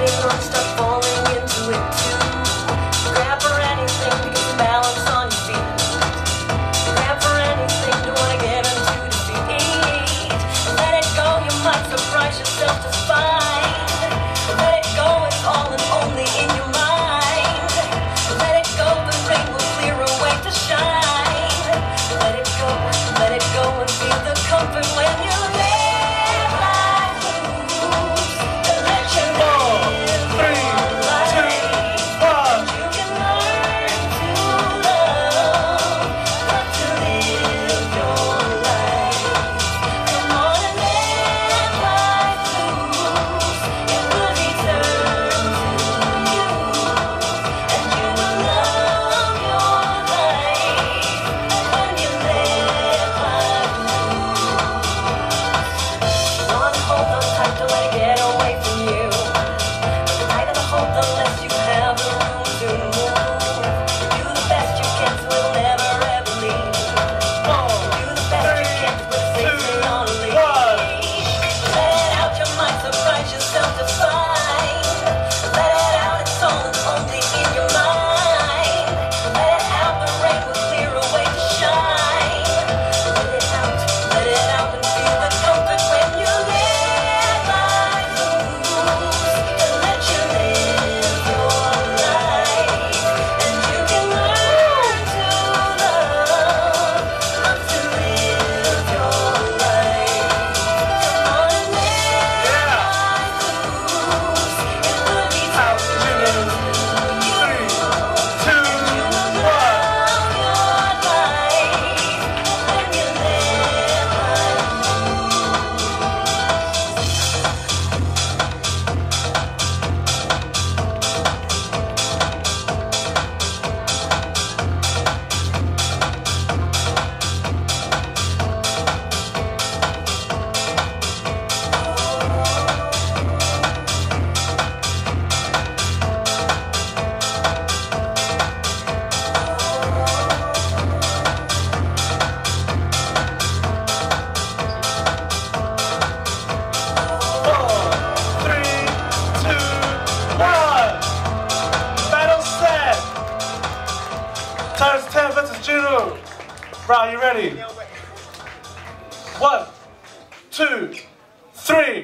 standing on stuff, falling into it too. Grab for anything to get the balance on your feet. Grab for anything to want to get into defeat. Let it go, you might surprise yourself to find. Let it go, it's all and only in your mind. Let it go, the rain will clear away to shine. Let it go and feel the comfort when you live life loose. And let you live your life. And you can learn to love, but to live your life. Come on and live life loose. It will return to you. And you will love your life when you live life loose. Want to hold on tight, don't let it get away from you. But the tighter the hold, the less you have the room to move. Do the best you can so it'll never ever leave. Do the best you can to put safely on a leash. Let it out, you might surprise yourself to find. Let it out, it's all and only in your mind. Let it out, the rain will clear away to shine. Let it out and feel the comfort when you live life loose. And let you live your life. And you can learn to love, not to live your life. Come on and live life loose. It will be Out, true Jinu. to you. 3, 2, 1. Love your life when you live life Tanz versus Jinu. Bro, you ready? 1, 2, 3.